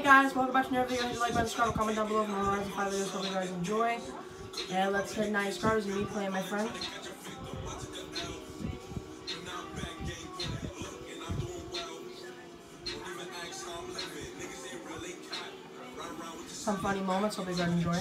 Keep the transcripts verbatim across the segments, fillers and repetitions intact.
Hey guys, welcome back to another video. Hit the like button, subscribe, comment down below for more Horizon five videos. Hope you guys enjoy. And let's hit ninety stars and me playing my friend. Some funny moments, hope you guys enjoy.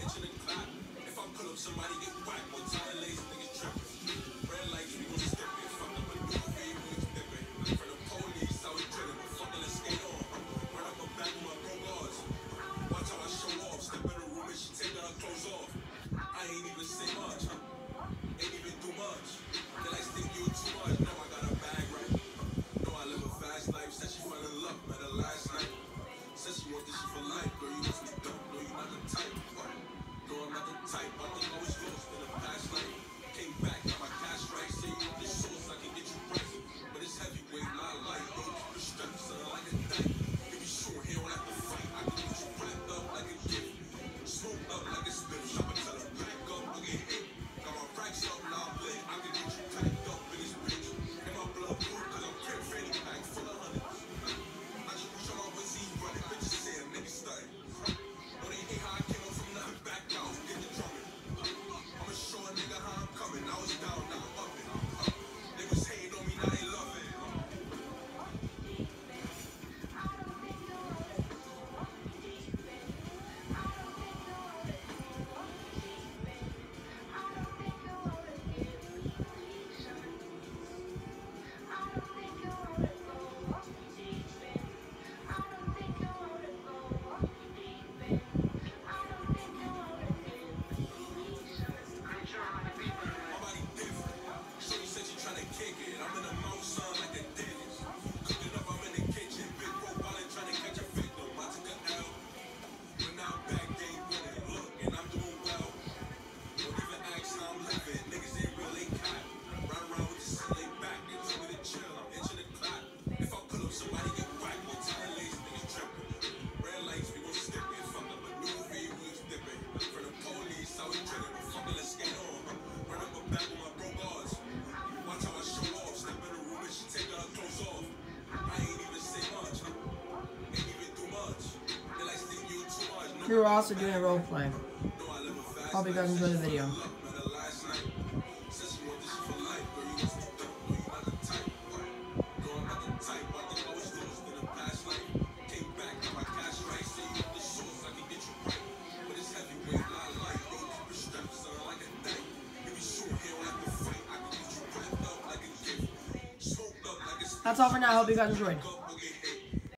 We were also doing a role play. Hope you guys enjoy the video. That's all for now. I hope you guys enjoyed.